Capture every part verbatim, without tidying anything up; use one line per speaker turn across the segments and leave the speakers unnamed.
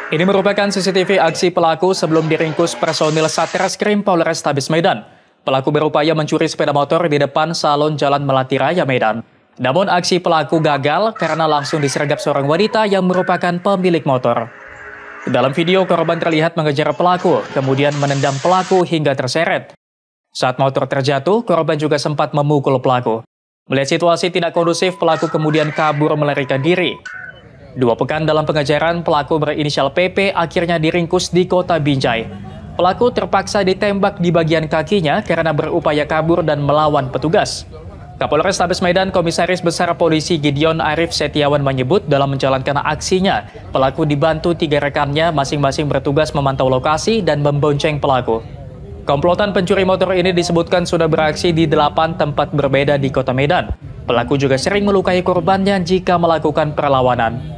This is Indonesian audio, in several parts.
Ini merupakan C C T V aksi pelaku sebelum diringkus personil Satreskrim Polrestabes Medan. Pelaku berupaya mencuri sepeda motor di depan salon Jalan Melati Raya Medan. Namun aksi pelaku gagal karena langsung disergap seorang wanita yang merupakan pemilik motor. Dalam video, korban terlihat mengejar pelaku, kemudian menendang pelaku hingga terseret. Saat motor terjatuh, korban juga sempat memukul pelaku. Melihat situasi tidak kondusif, pelaku kemudian kabur melarikan diri. Dua pekan dalam pengejaran, pelaku berinisial P P akhirnya diringkus di kota Binjai. Pelaku terpaksa ditembak di bagian kakinya karena berupaya kabur dan melawan petugas. Kapolres Tabes Medan Komisaris Besar Polisi Gideon Arif Setiawan menyebut dalam menjalankan aksinya, pelaku dibantu tiga rekannya masing-masing bertugas memantau lokasi dan membonceng pelaku. Komplotan pencuri motor ini disebutkan sudah beraksi di delapan tempat berbeda di kota Medan. Pelaku juga sering melukai korbannya jika melakukan perlawanan.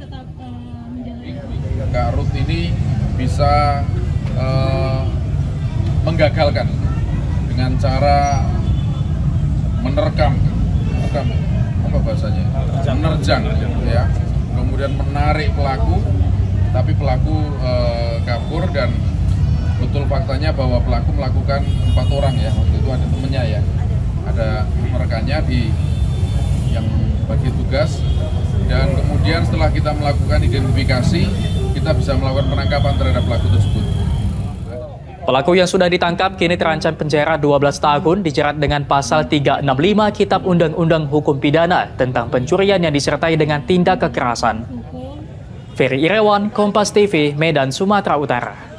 Kak Ruth ini bisa uh, menggagalkan dengan cara menerkam, menerkam apa bahasanya, menerjang, ya, kemudian menarik pelaku, tapi pelaku uh, kabur dan betul faktanya bahwa pelaku melakukan empat orang ya, waktu itu ada temennya ya, ada rekannya di yang bagi tugas, dan kemudian setelah kita melakukan identifikasi, kita bisa melakukan penangkapan terhadap pelaku tersebut.
Pelaku yang sudah ditangkap kini terancam penjara dua belas tahun dijerat dengan pasal tiga enam lima Kitab Undang-Undang Hukum Pidana tentang pencurian yang disertai dengan tindak kekerasan. Ferry Irawan, Kompas T V, Medan, Sumatera Utara.